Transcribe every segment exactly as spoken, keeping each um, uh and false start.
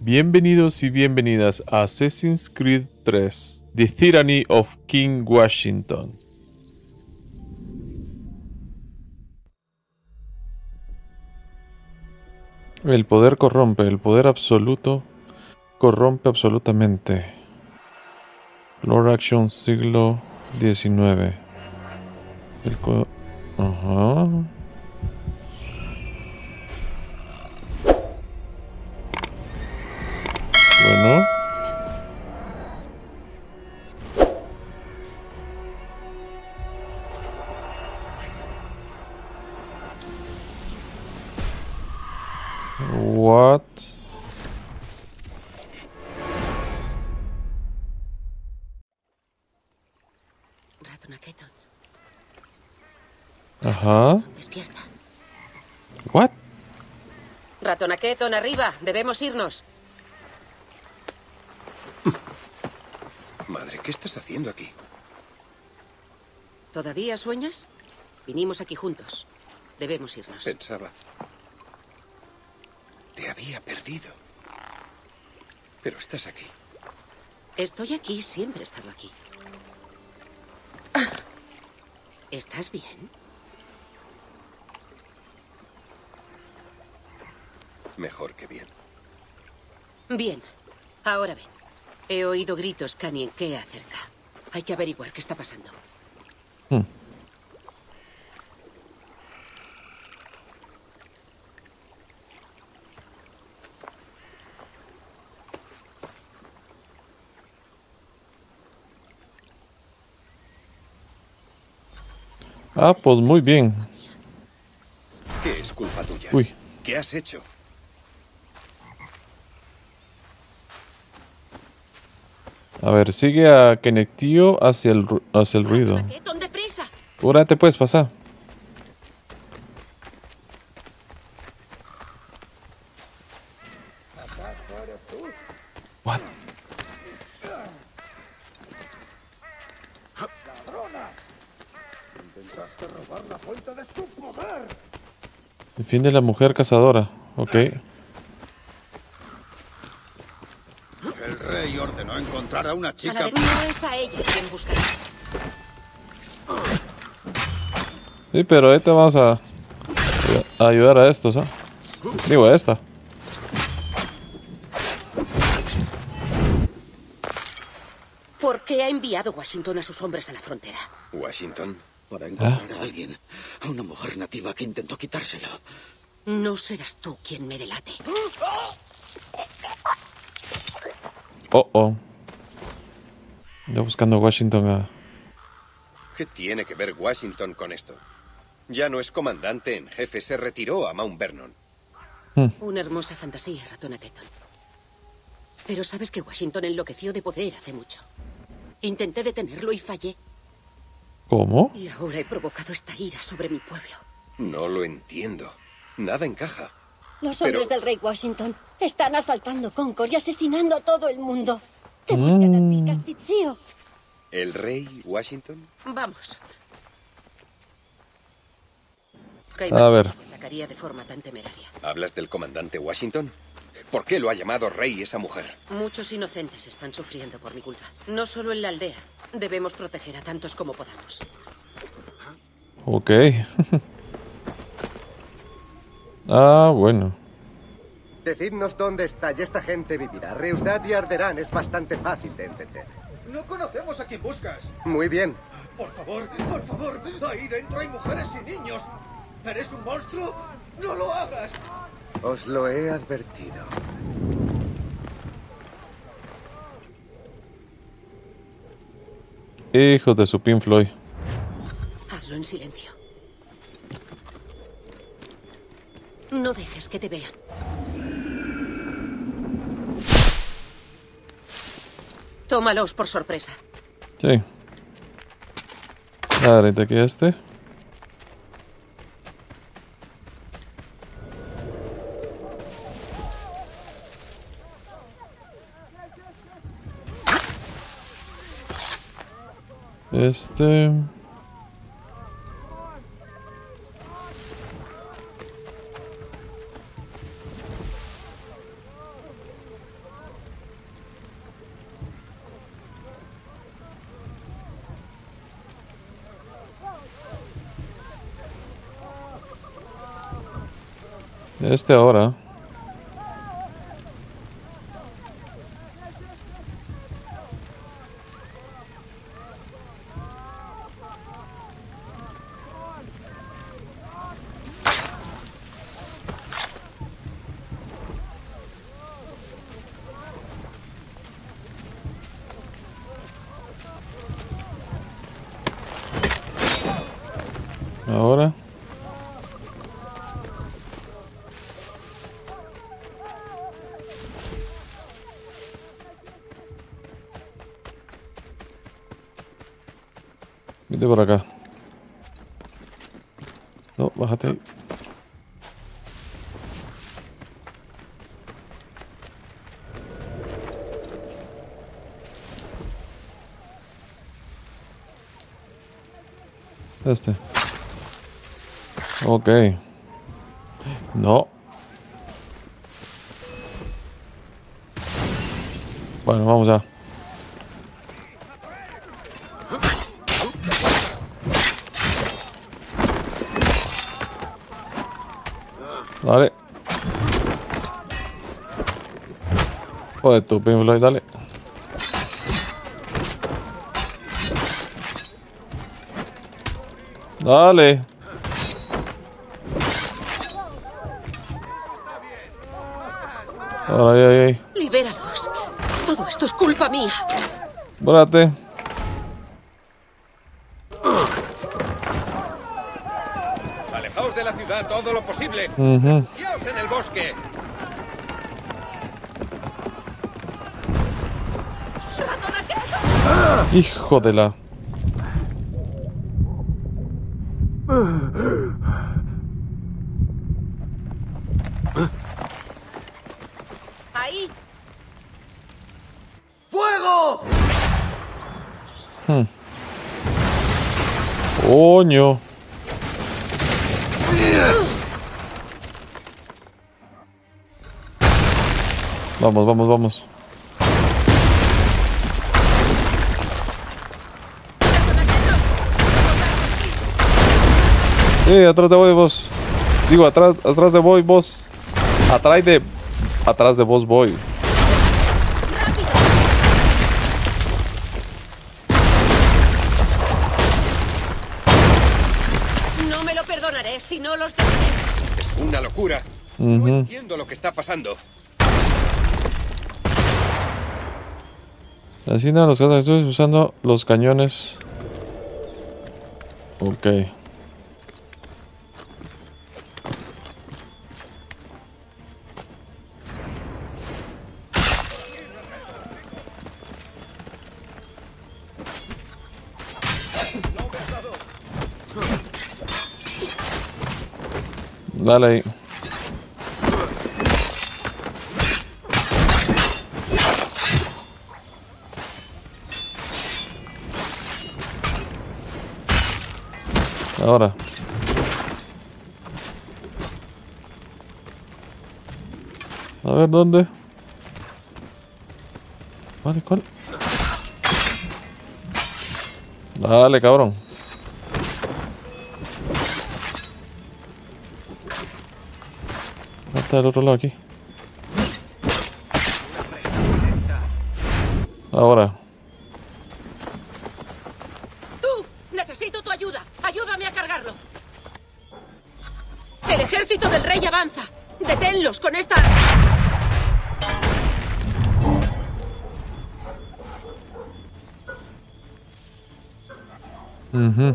Bienvenidos y bienvenidas a Assassin's Creed tres, The Tyranny of King Washington. El poder corrompe, el poder absoluto corrompe absolutamente. Lord Action siglo diecinueve. El co... Ajá. Bueno. What? Ratonaketon. Ajá. Despierta. What? Ratonaketon, arriba. Debemos irnos. Madre, ¿qué estás haciendo aquí? ¿Todavía sueñas? Vinimos aquí juntos. Debemos irnos. Pensaba... Te había perdido. Pero estás aquí. Estoy aquí, siempre he estado aquí. Ah. ¿Estás bien? Mejor que bien. Bien. Ahora ven. He oído gritos Kanien'ke acerca. Hay que averiguar qué está pasando. Hmm. Ah, pues muy bien. ¿Qué es culpa tuya? Uy. ¿Qué has hecho? A ver, sigue a Kenectio hacia el, ru- hacia el ruido. Ratonaketon, deprisa. Ahora te puedes pasar. What? Defiende a la mujer cazadora. Ok. El rey ordenó encontrar a una A la chica... de... No es a ella quien buscará. Sí, pero ahorita vamos a, a ayudar a estos, ¿ah? Digo, a esta. ¿Por qué ha enviado Washington a sus hombres a la frontera? Washington. Para encontrar a alguien, a una mujer nativa que intentó quitárselo. No serás tú quien me delate. Oh, oh. Anda buscando a Washington a... ¿Qué tiene que ver Washington con esto? Ya no es comandante en jefe, se retiró a Mount Vernon. Una hermosa fantasía, Ratonaketon. Pero sabes que Washington enloqueció de poder hace mucho. Intenté detenerlo y fallé. ¿Cómo? Y ahora he provocado esta ira sobre mi pueblo. No lo entiendo. Nada encaja. Los Pero- hombres del rey Washington están asaltando Concord y asesinando a todo el mundo. Te buscan a ti, Catsitsio. ¿El rey Washington? Vamos. A ver. Se atacaría de forma tan temeraria. ¿Hablas del comandante Washington? ¿Por qué lo ha llamado rey esa mujer? Muchos inocentes están sufriendo por mi culpa. No solo en la aldea. Debemos proteger a tantos como podamos. Ok. Ah, bueno. Decidnos dónde está y esta gente vivirá. Reusad y Arderán es bastante fácil de entender. No conocemos a quien buscas. Muy bien. Por favor, por favor, ahí dentro hay mujeres y niños. ¿Eres un monstruo? ¡No lo hagas! Os lo he advertido. Hijo de su Pink Floyd. Hazlo en silencio. No dejes que te vean. Tómalos por sorpresa. Sí. Ahorita aquí este. Este. Este ahora. Ahora. Vete por acá. No, bájate ahí. Este. Ok. No. Bueno, vamos ya. Dale. Joder, tu Pink Floyd, dale. Dale. Ay, ay, ay. Libéralos. Todo esto es culpa mía. Bórate. Alejaos de la ciudad todo lo posible. Uh-huh. ¡Dios en el bosque! Hijo de la... Ahí. ¡Fuego! Hmm. Coño. Vamos, vamos, vamos. Eh, atrás de vos, vos. Digo, atrás, atrás de vos, vos. Atrás de... Atrás de vos voy. No me lo perdonaré si no los detenemos. Es una locura. Uh-huh. No entiendo lo que está pasando. Así nada, los casos estoy usando los cañones. Ok. Dale ahí. Ahora. A ver, ¿dónde? Vale, ¿cuál? Dale, cabrón. Está del otro lado aquí. Ahora. ¡Tú! ¡Necesito tu ayuda! ¡Ayúdame a cargarlo! ¡El ejército del rey avanza! ¡Deténlos con esta... Uh-huh.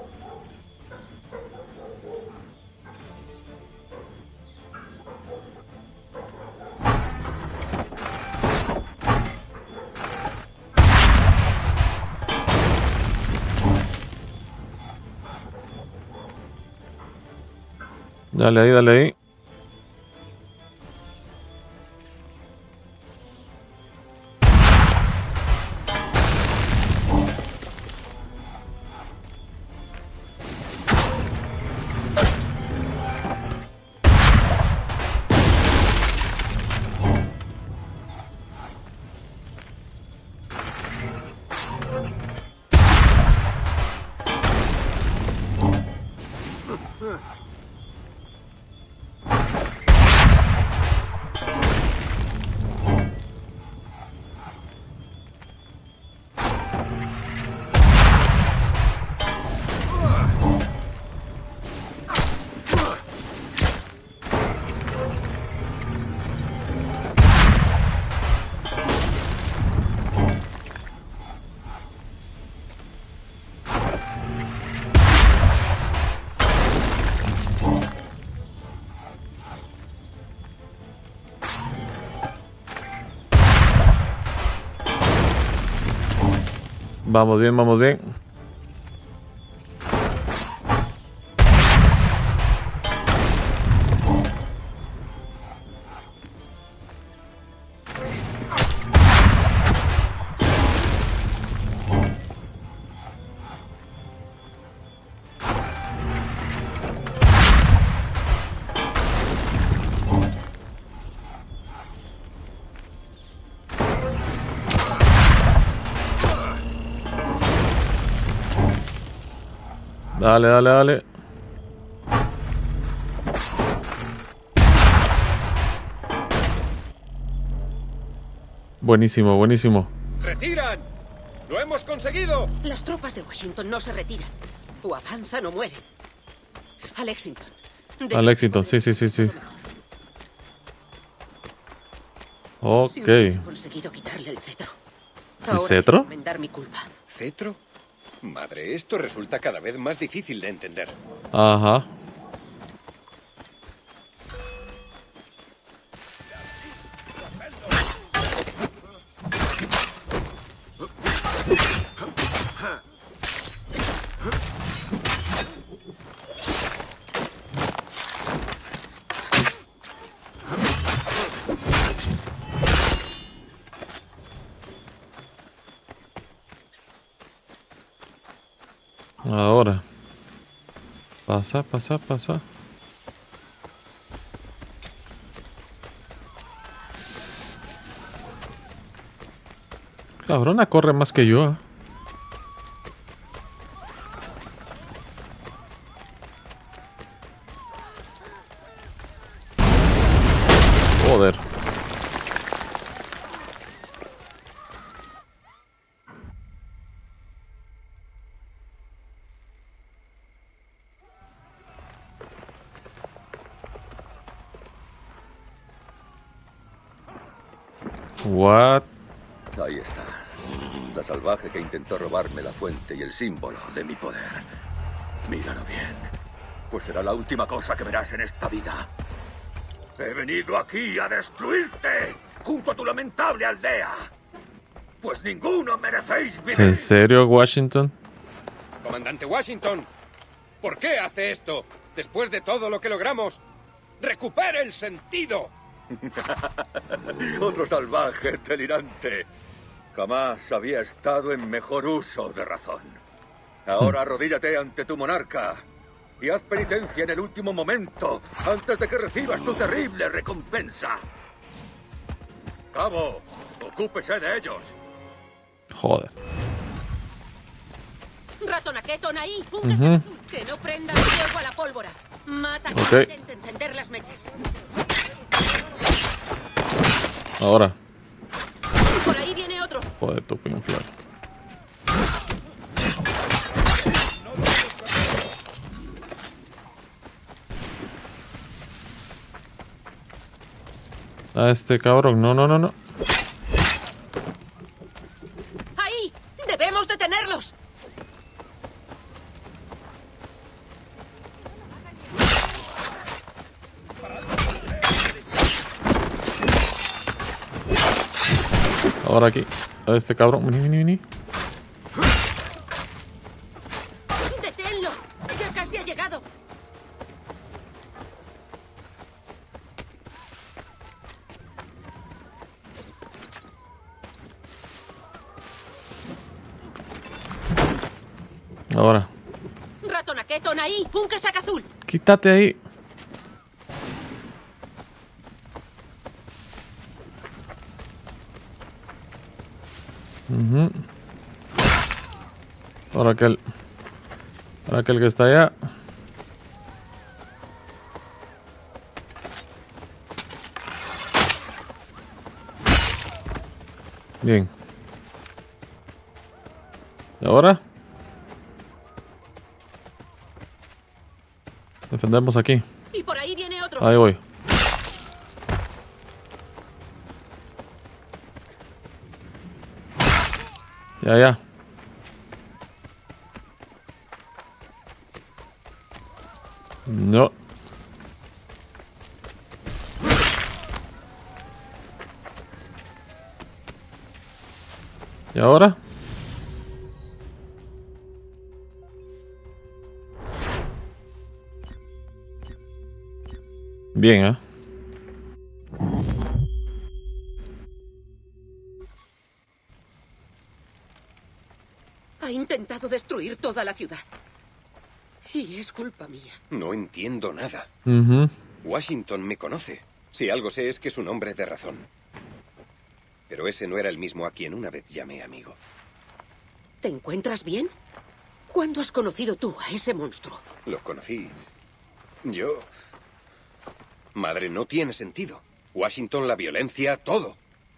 Dale ahí, dale ahí. Vamos bien, vamos bien. Dale, dale, dale. Buenísimo, buenísimo. ¡Retiran! ¡Lo hemos conseguido! Las tropas de Washington no se retiran. O avanzan o mueren. A Lexington. A Lexington, sí, sí, sí, sí. Ok. Si hubiera conseguido quitarle el cetro. ¿El cetro? Enmendar mi culpa. ¿Cetro? Madre, esto resulta cada vez más difícil de entender. Ajá. Ahora. Pasa, pasa, pasa. Cabrona corre más que yo. ¿Eh? Joder. What? Ahí está. La salvaje que intentó robarme la fuente y el símbolo de mi poder. Míralo bien. Pues será la última cosa que verás en esta vida. He venido aquí a destruirte, junto a tu lamentable aldea. Pues ninguno merecéis vivir. ¿En serio, Washington? Comandante Washington, ¿por qué hace esto? Después de todo lo que logramos, ¡recupere el sentido! Otro salvaje delirante. Jamás había estado en mejor uso de razón. Ahora arrodíllate ante tu monarca y haz penitencia en el último momento antes de que recibas tu terrible recompensa. Cabo, ocúpese de ellos. Joder. Ratonaketon ahí, un uh-huh. azul, que no prenda fuego a la pólvora. Mata que okay. intente encender las mechas. Ahora. Por ahí viene otro. Joder, tu pinflar. A este cabrón, no, no, no, no. Ahí, debemos detenerlos. Ahora aquí. A este cabrón. Vení, vení, vení. ¡Deténlo! ¡Ya casi ha llegado! Ahora. Ratonaketon ahí, un casaca azul. Quítate ahí. Uh-huh. Ahora aquel. Ahora aquel que está allá. Bien. ¿Y ahora? Defendemos aquí. Y por ahí viene otro. Ahí voy. Ya, ya. No. ¿Y ahora? bien, ¿eh? Ha intentado destruir toda la ciudad. Y es culpa mía. No entiendo nada. Uh-huh. Washington me conoce. Si algo sé es que es un hombre de razón. Pero ese no era el mismo a quien una vez llamé amigo. ¿Te encuentras bien? ¿Cuándo has conocido tú a ese monstruo? Lo conocí. Yo... Madre, no tiene sentido. Washington, la violencia, todo.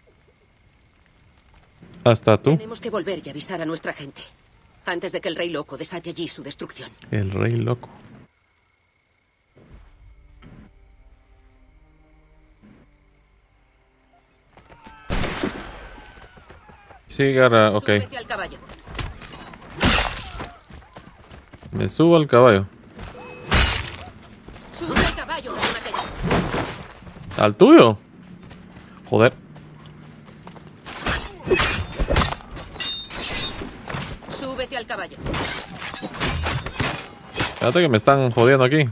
Hasta tú. Tenemos que volver y avisar a nuestra gente. Antes de que el Rey Loco desate allí su destrucción. El Rey Loco. Sí, Gara, ok. Súbete al caballo. Me subo al caballo. Sube al caballo, Donatello. ¿Al tuyo? Joder. Súbete al caballo. Espérate que me están jodiendo aquí.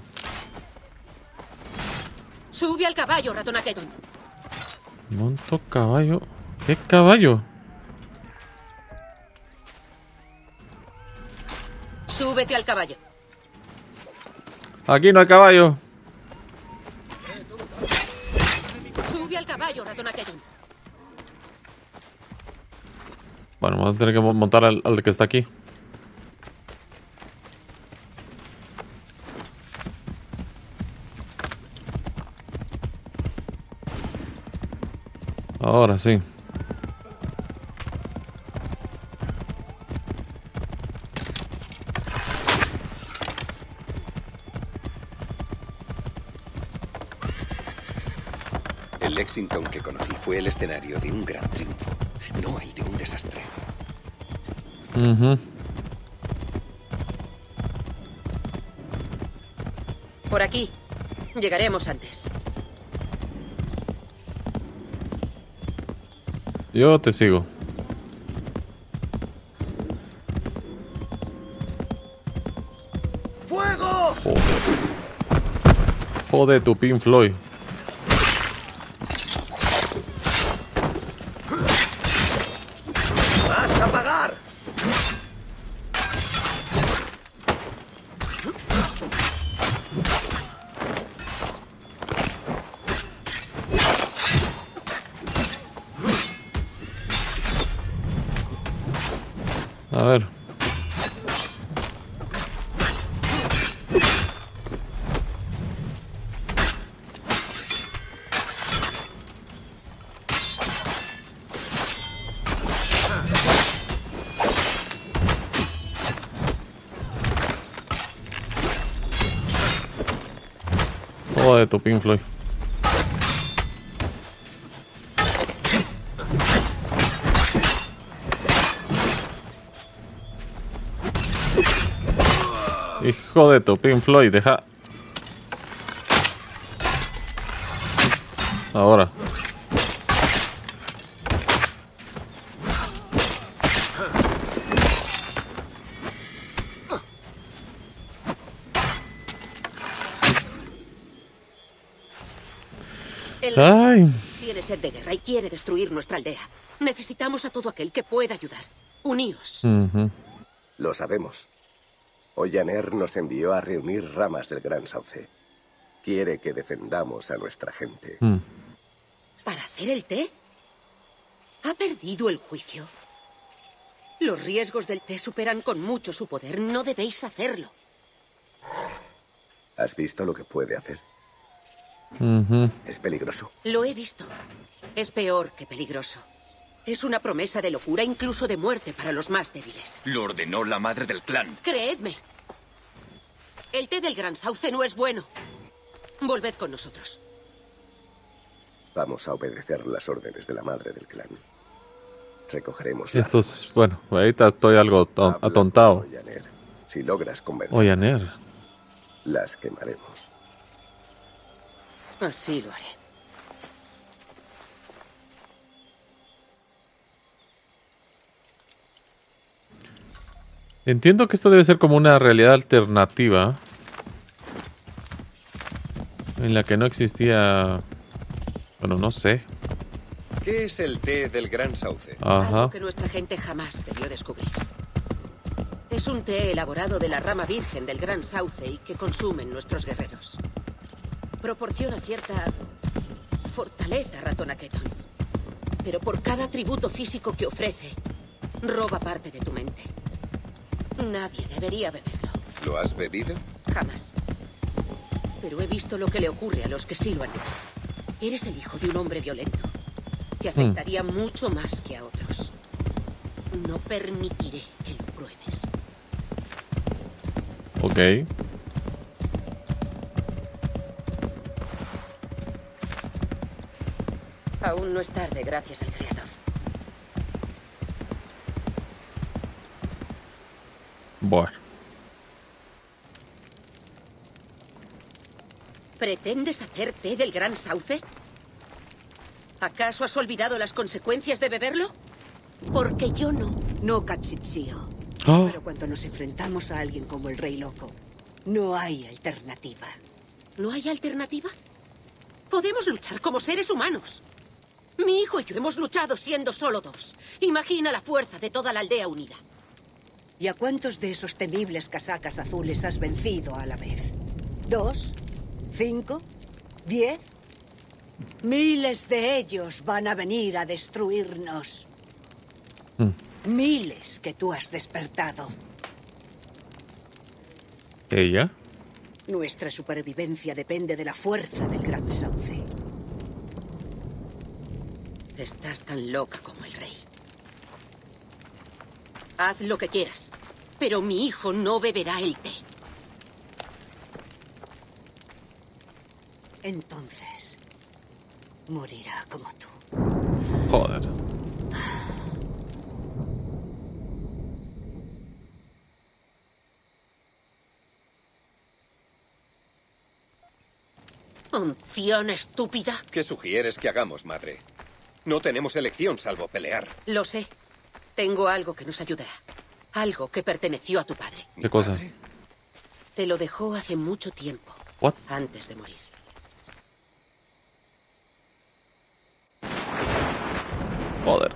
Sube al caballo, ratón Aketon. Monto caballo. ¿Qué caballo? Súbete al caballo. Aquí no hay caballo. Sube al caballo, ratón Aketon. Bueno, vamos a tener que montar al, al que está aquí. Ahora sí. El Lexington que conocí fue el escenario de un gran triunfo, no el de un desastre. Uh-huh. Por aquí. Llegaremos antes. Yo te sigo. ¡Fuego! Joder. Joder, tu Pink Floyd. ¡Vas a pagar! A ver. Joder, tu Pink Floyd. Hijo de tu Pink Floyd, deja. Ahora. El Ay. tiene sed de guerra y quiere destruir nuestra aldea. Necesitamos a todo aquel que pueda ayudar. Uníos. Uh-huh. Lo sabemos. Oyaner nos envió a reunir ramas del Gran Sauce. Quiere que defendamos a nuestra gente. Mm. ¿Para hacer el té? Ha perdido el juicio. Los riesgos del té superan con mucho su poder. No debéis hacerlo. ¿Has visto lo que puede hacer? Uh-huh. Es peligroso. Lo he visto. Es peor que peligroso. Es una promesa de locura, incluso de muerte para los más débiles. Lo ordenó la madre del clan. Creedme. El té del Gran Sauce no es bueno. Volved con nosotros. Vamos a obedecer las órdenes de la madre del clan. Recogeremos las Esto ramas. es, bueno, ahorita estoy algo to- Habla atontado. con Oyaner. Si logras convencer, Oyaner. las quemaremos. Así lo haré. Entiendo que esto debe ser como una realidad alternativa. En la que no existía... Bueno, no sé. ¿Qué es el té del Gran Sauce? Ajá. Algo que nuestra gente jamás debió descubrir. Es un té elaborado de la rama virgen del Gran Sauce y que consumen nuestros guerreros. Proporciona cierta fortaleza a Ratonaketon. Pero por cada atributo físico que ofrece, roba parte de tu mente. Nadie debería beberlo. ¿Lo has bebido? Jamás. Pero he visto lo que le ocurre a los que sí lo han hecho. Eres el hijo de un hombre violento, que afectaría mm. mucho más que a otros. No permitiré que lo pruebes. Ok. Aún no es tarde, gracias al Creador. Bueno. ¿Pretendes hacer té del Gran Sauce? ¿Acaso has olvidado las consecuencias de beberlo? Porque yo no. No, Katsitsio. Oh. Pero cuando nos enfrentamos a alguien como el Rey Loco, no hay alternativa. ¿No hay alternativa? Podemos luchar como seres humanos. Mi hijo y yo hemos luchado siendo solo dos. Imagina la fuerza de toda la aldea unida. ¿Y a cuántos de esos temibles casacas azules has vencido a la vez? ¿Dos? ¿Cinco? ¿Diez? Miles de ellos van a venir a destruirnos. Mm. Miles que tú has despertado. ¿Ella? Nuestra supervivencia depende de la fuerza del Gran Sauce. Estás tan loca como el rey. Haz lo que quieras, pero mi hijo no beberá el té. Entonces, morirá como tú. Joder. Anciana estúpida. ¿Qué sugieres que hagamos, madre? No tenemos elección salvo pelear. Lo sé. Tengo algo que nos ayudará. Algo que perteneció a tu padre. ¿Qué cosa? Te lo dejó hace mucho tiempo. What? Antes de morir. Joder.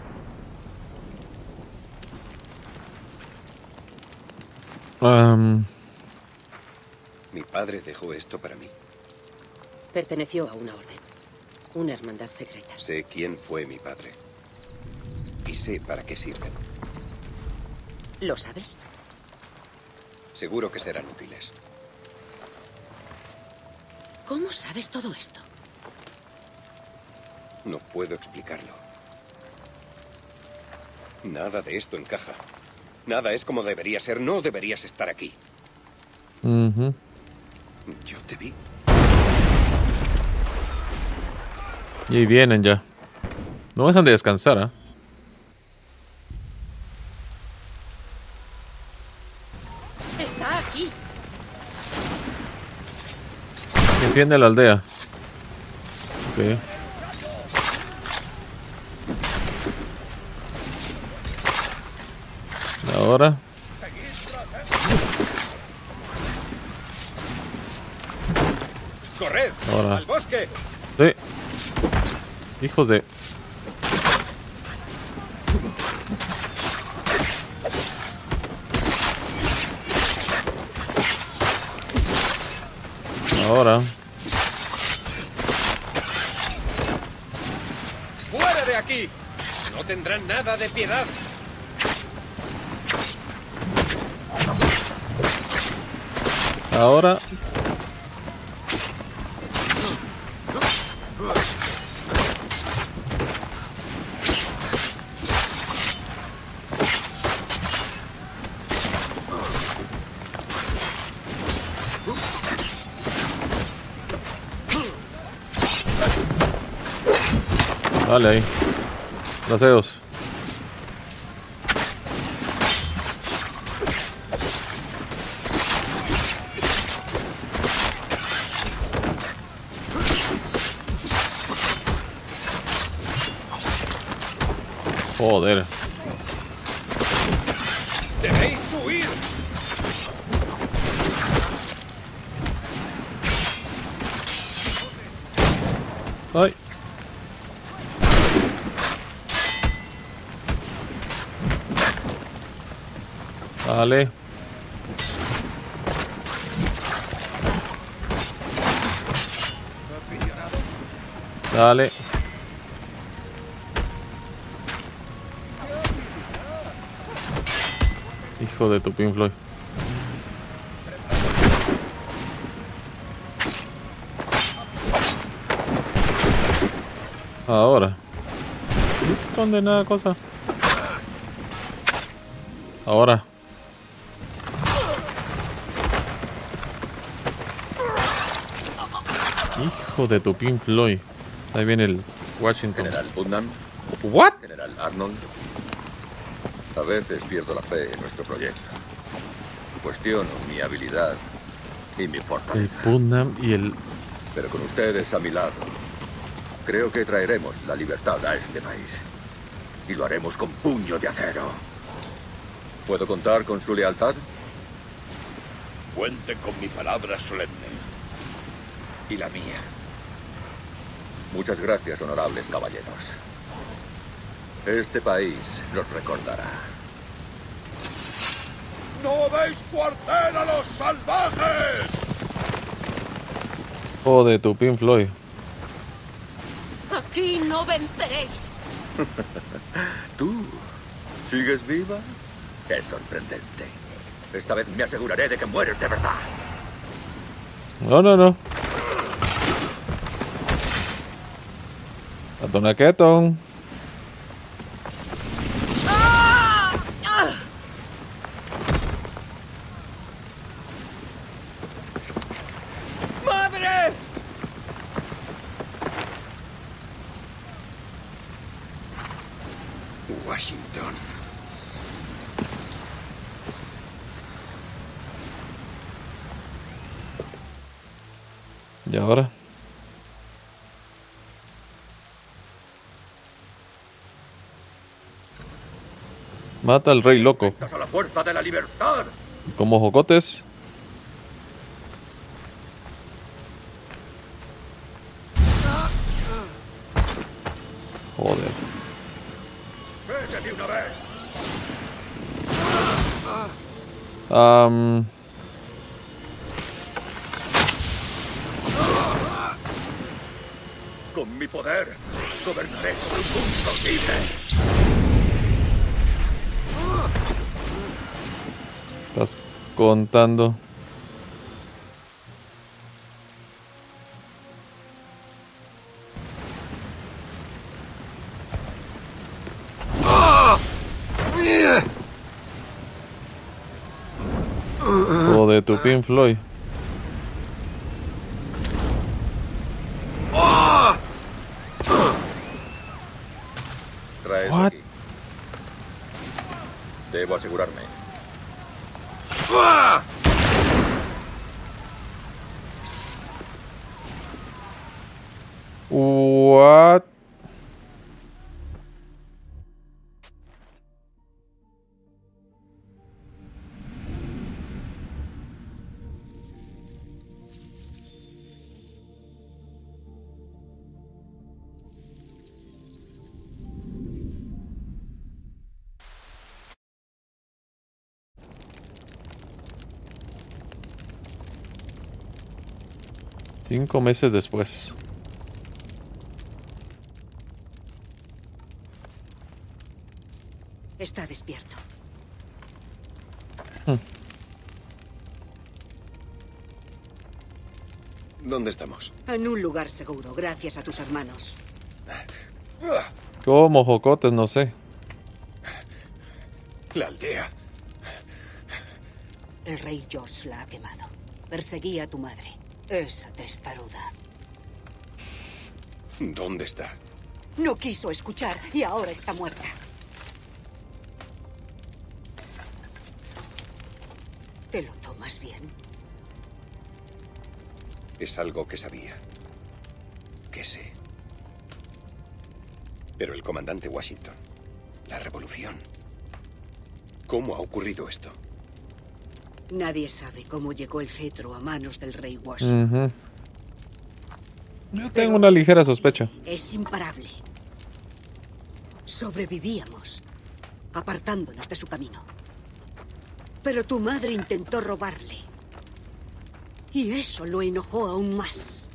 Um... Mi padre dejó esto para mí. Perteneció a una orden. Una hermandad secreta. Sé quién fue mi padre. Y sé para qué sirven. ¿Lo sabes? Seguro que serán útiles. ¿Cómo sabes todo esto? No puedo explicarlo. Nada de esto encaja. Nada es como debería ser. No deberías estar aquí. Uh-huh. Yo te vi. Y ahí vienen ya. No dejan de descansar, ¿eh? Está aquí. Defiende la aldea. Ok. Ahora. ¡Corred! Ahora. ¡Al bosque! Sí. Hijo de... Ahora. ¡Fuera de aquí! No tendrán nada de piedad. Ahora. Vale, ahí. Paseos. Joder. ¡Debéis huir! Ay. Dale. Dale. Hijo de tu Pink Floyd. Ahora. Condenada cosa. Ahora. Hijo de tu Pink Floyd. Ahí viene el Washington. General Putnam. What? General Arnold. A veces pierdo la fe en nuestro proyecto. Cuestiono mi habilidad y mi El fortaleza. Putnam y el... Pero con ustedes a mi lado, creo que traeremos la libertad a este país. Y lo haremos con puño de acero. ¿Puedo contar con su lealtad? Cuente con mi palabra solemne. Y la mía. Muchas gracias, honorables caballeros. Este país los recordará. ¡No deis cuartel a los salvajes! Joder, tu Pink Floyd. Aquí no venceréis. ¿Tú sigues viva? Es sorprendente. Esta vez me aseguraré de que mueres de verdad. No, no, no. Atonaquetón. ¡Madre! Washington. ¿Y ahora? Mata al rey loco. ¡Estás a la fuerza de la libertad! Como jocotes. Joder. ¡Vete de una vez! Um, Con mi poder, gobernaré sobre un mundo libre. estás contando. Joder, tu Pink Floyd. Trae eso What? aquí. Debo asegurarme. What? Cinco meses después. Está despierto. ¿Dónde estamos? En un lugar seguro, gracias a tus hermanos. Como jocotes, no sé. La aldea. El rey George la ha quemado. Perseguía a tu madre. Esa testaruda. ¿Dónde está? No quiso escuchar y ahora está muerta. ¿Te lo tomas bien? Es algo que sabía. Que sé. Pero el comandante Washington. La revolución. ¿Cómo ha ocurrido esto? Nadie sabe cómo llegó el cetro a manos del rey Washington. Uh-huh. Yo tengo una ligera sospecha. Es imparable. Sobrevivíamos, apartándonos de su camino. Pero tu madre intentó robarle. Y eso lo enojó aún más.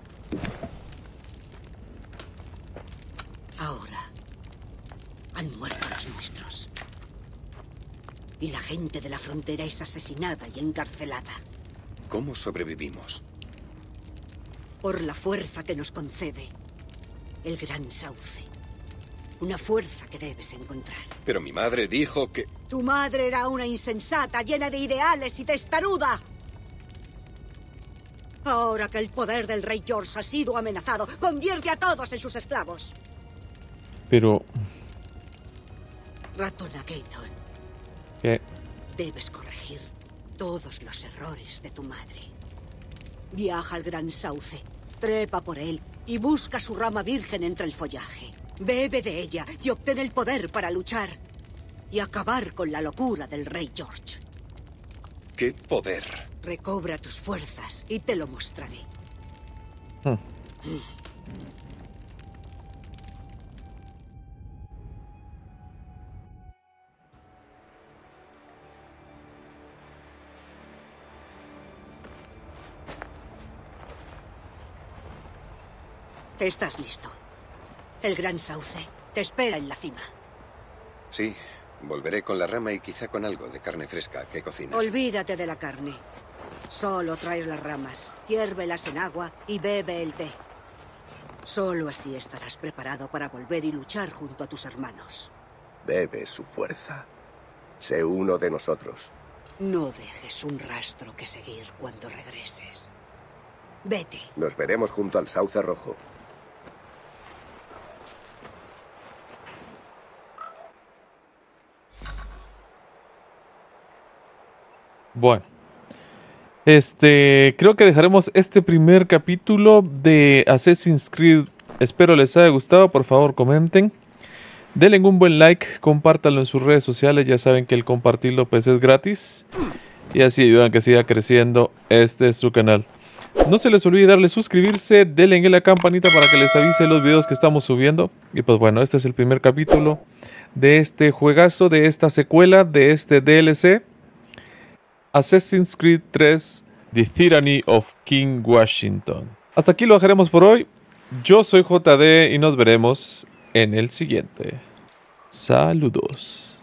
Ahora han muerto los nuestros. Y la gente de la frontera es asesinada y encarcelada. ¿Cómo sobrevivimos? Por la fuerza que nos concede el Gran Sauce. Una fuerza que debes encontrar. Pero mi madre dijo que... Tu madre era una insensata, llena de ideales y testaruda. Ahora que el poder del rey George ha sido amenazado, convierte a todos en sus esclavos. Pero... Ratona Keaton. ¿Qué? Debes corregir todos los errores de tu madre. Viaja al Gran Sauce, trepa por él y busca su rama virgen entre el follaje. Bebe de ella y obtén el poder para luchar y acabar con la locura del rey George. ¿Qué poder? Recobra tus fuerzas y te lo mostraré. Hmm. Estás listo. El Gran Sauce te espera en la cima. Sí, volveré con la rama y quizá con algo de carne fresca que cocinar. Olvídate de la carne. Solo trae las ramas, hiérvelas en agua y bebe el té. Solo así estarás preparado para volver y luchar junto a tus hermanos. Bebe su fuerza. Sé uno de nosotros. No dejes un rastro que seguir cuando regreses. Vete. Nos veremos junto al Sauce Rojo. Bueno, este, creo que dejaremos este primer capítulo de Assassin's Creed. Espero les haya gustado. Por favor, comenten. Denle un buen like, compártanlo en sus redes sociales. Ya saben que el compartirlo pues es gratis. Y así ayudan a que siga creciendo este su canal. No se les olvide darle suscribirse, denle en la campanita para que les avise los videos que estamos subiendo. Y pues bueno, este es el primer capítulo de este juegazo, de esta secuela, de este D L C. Assassin's Creed tres, The Tyranny of King Washington. Hasta aquí lo dejaremos por hoy. Yo soy J D y nos veremos en el siguiente. Saludos.